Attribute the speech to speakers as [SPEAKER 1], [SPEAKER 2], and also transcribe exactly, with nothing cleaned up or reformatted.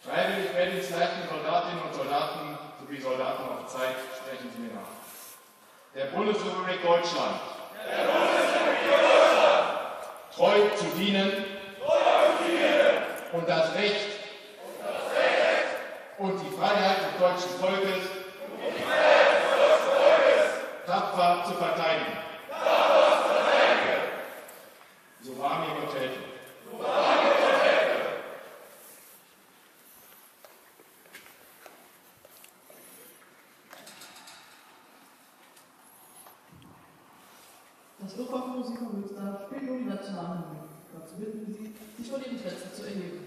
[SPEAKER 1] Freiwillig wehrdienstleistende Soldatinnen und Soldaten sowie Soldaten auf Zeit, sprechen Sie mir nach. Der Bundesrepublik Deutschland. Der Bundesrepublik Deutschland. Treu zu dienen. Treu zu dienen. Und das Recht. Und das Recht. Und die Freiheit des deutschen Volkes. Und die Freiheit des deutschen Volkes. Tapfer zu verteidigen. Tapfer zu verteidigen. So wahr mir Gott helfe. So wahr mir Gott helfe.
[SPEAKER 2] Das Luftwaffenmusikum wird danach spielen, um die Nationalhymne. Dazu bitten Sie, sich vor dem Interesse zu erheben.